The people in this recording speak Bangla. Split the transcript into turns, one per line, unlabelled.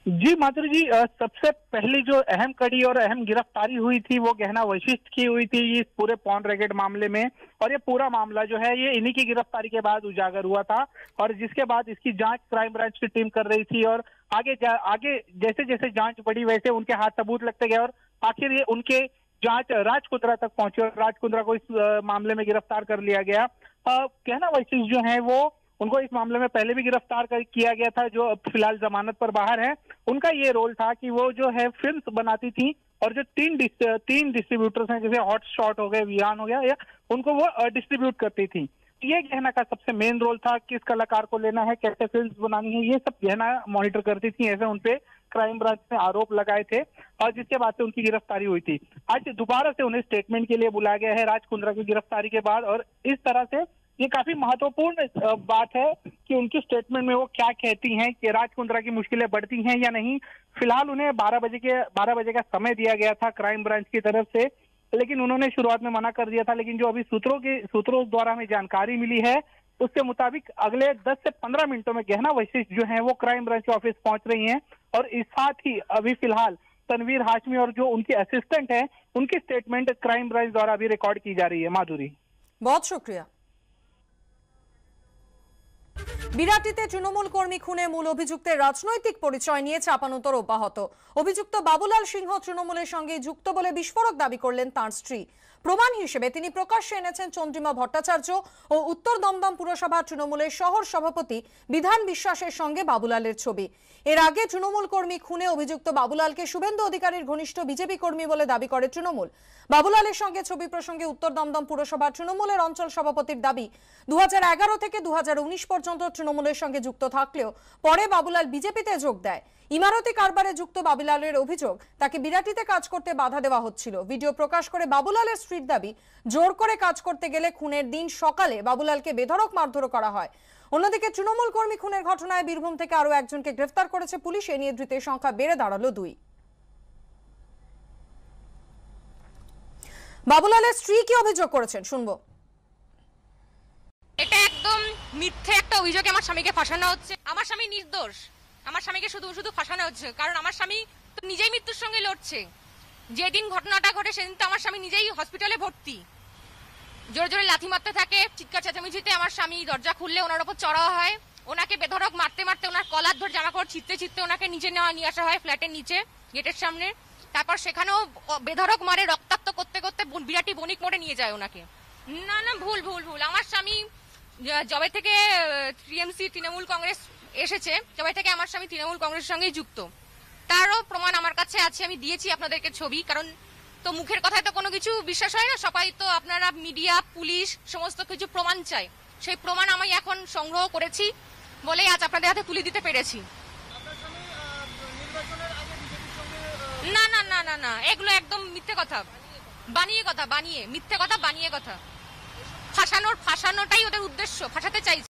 जी माधुरी जी, सबसे पहली जो अहम कड़ी और अहम गिरफ्तारी हुई थी वो गहना वशिष्ठ की हुई थी इस पूरे पॉन रैकेट मामले में। और ये पूरा मामला जो है ये इन्हीं की गिरफ्तारी के बाद उजागर हुआ था और जिसके बाद इसकी जांच क्राइम ब्रांच की टीम कर रही थी। और आगे जैसे जैसे जांच बढ़ी वैसे उनके हाथ सबूत लगते गए और आखिर ये उनके जांच राज कुंद्रा तक पहुंची और राज कुंद्रा को इस मामले में गिरफ्तार कर लिया गया। गहना वशिष्ठ जो है वो उनको इस मामले में पहले भी गिरफ्तार किया गया था, जो फिलहाल जमानत पर बाहर है। उनका ये रोल था कि वो जो है फिल्म्स बनाती थी और जो तीन डिस्ट्रीब्यूटर्स हैं जैसे हॉट शॉट हो गए, वियान हो गया, या उनको वो डिस्ट्रीब्यूट करती थी। ये गहना का सबसे मेन रोल था, किस कलाकार को लेना है, कैसे फिल्म्स बनानी है, ये सब गहना मॉनिटर करती थी। ऐसे उनपे क्राइम ब्रांच ने आरोप लगाए थे और जिसके बाद से उनकी गिरफ्तारी हुई थी। आज दोबारा से उन्हें स्टेटमेंट के लिए बुलाया गया है राज कुंद्रा की गिरफ्तारी के बाद। और इस तरह से ये काफी महत्वपूर्ण बात है कि उनकी स्टेटमेंट में वो क्या कहती हैं कि राज कुंद्रा की मुश्किलें बढ़ती हैं या नहीं। फिलहाल उन्हें 12 बजे का समय दिया गया था क्राइम ब्रांच की तरफ से, लेकिन उन्होंने शुरुआत में मना कर दिया था। लेकिन जो अभी सूत्रों द्वारा हमें जानकारी मिली है उसके मुताबिक अगले 10 से 15 मिनटों में गहना वशिष्ठ जो है वो क्राइम ब्रांच ऑफिस पहुंच रही हैं। और इस साथ ही अभी फिलहाल तनवीर हाशमी और जो उनके असिस्टेंट हैं उनकी स्टेटमेंट क्राइम ब्रांच द्वारा अभी रिकॉर्ड की जा रही है। माधुरी,
बहुत शुक्रिया। বিরাটিতে তৃণমূল কর্মী খুনে মূল অভিযুক্তের রাজনৈতিক পরিচয় নিয়ে চাপানোতর অব্যাহত। অভিযুক্ত বাবুলাল সিংহ তৃণমূলের সঙ্গে যুক্ত বলে বিস্ফোরক দাবি করলেন তাঁর স্ত্রী। প্রমাণ হিসেবে তিনি প্রকাশ্যে এনেছেন চন্দ্রিমা ভট্টাচার্য ও উত্তর দমদম পুরসভা তৃণমূলের শহর সভাপতি বিধান বিশ্বাসের সঙ্গে বাবুলালের ছবি। এর আগে তৃণমূল কর্মী খুনে অভিযুক্ত বাবুলালকে শুভেন্দু অধিকারীর ঘনিষ্ঠ বিজেপি কর্মী বলে দাবি করে তৃণমূল। বাবুলালের সঙ্গে ছবি প্রসঙ্গে উত্তর দমদম পুরসভা তৃণমূলের অঞ্চল সভাপতির দাবি 2011 থেকে 2019 পর্যন্ত তৃণমূলের সঙ্গে যুক্ত থাকলেও পরে বাবুলাল বিজেপিতে যোগ দেয়। ইমারতি কারবারে যুক্ত বাবুলালের অভিযোগ তাকে বিরাটিতে কাজ করতে বাধা দেওয়া হচ্ছিল। ভিডিও প্রকাশ করে বাবুলালের স্ত্রীর দাবি জোর করে কাজ করতে গেলে খুনের দিন সকালে বাবুলালকে বেধড়ক মারধর করা হয়। অন্যদিকে তৃণমূল কর্মী খুনের ঘটনায় বীরভূম থেকে আরো একজনকে গ্রেফতার করেছে পুলিশ। এ নিয়ে ধৃতের সংখ্যা বেড়ে দাঁড়ালো 2। বাবুলালের স্ত্রী কি অভিযোগ করেছেন শুনবো।
এটা একদম মিথ্যে একটা অভিযোগ। আমার স্বামীকে ফাঁসানো হচ্ছে। আমার স্বামী নির্দোষ। আমার স্বামীকে শুধু শুধু ফাঁসানো হচ্ছে, কারণ আমার স্বামী তো নিজেই মৃত্যুর সঙ্গে লড়ছে। যেদিন ঘটনাটা ঘটে সেদিন তো আমার স্বামী নিজেই হসপিটালে ভর্তি। জোরে জোরে লাথি মারতে থাকে, চিৎকার চেঁচামেচিতে আমার স্বামী দরজা খুললে ওনার উপর চড়া হয়। ওনাকে বেধড়ক মারতে মারতে ওনার কলার ধরে জামা কাপড় ছিঁড়তে ওনাকে নিচে নিয়ে আসা হয় ফ্ল্যাটের নিচে গেটের সামনে। তারপর সেখানেও বেধড়ক মারে, রক্তাক্ত করতে করতে বিরাটি বণিক মোড়ে নিয়ে যায় ওনাকে। না না, ভুল ভুল ভুল। আমার স্বামী জবে থেকে টিএমসি তৃণমূল কংগ্রেস এসেছে, জবে থেকে আমার স্বামী তৃণমূল কংগ্রেসের সঙ্গেই যুক্ত। তারও প্রমাণ আমার কাছে আছে, আমি দিয়েছি আপনাদেরকে ছবি। কারণ তো মুখের কথায় তো কোনো কিছু বিশ্বাস হয় না, সবাই তো আপনারা মিডিয়া, পুলিশ সমস্ত কিছু প্রমাণ চাই। সেই প্রমাণ আমি এখন সংগ্রহ করেছি বলেই আজ আপনাদের হাতে তুলে দিতে পেরেছি। না না না না না, এগুলো একদম মিথ্যে কথা, বানিয়ে মিথ্যে কথা, বানিয়ে কথা। ফাঁসানোটাই ওদের উদ্দেশ্য, ফাঁসাতে চাইছে।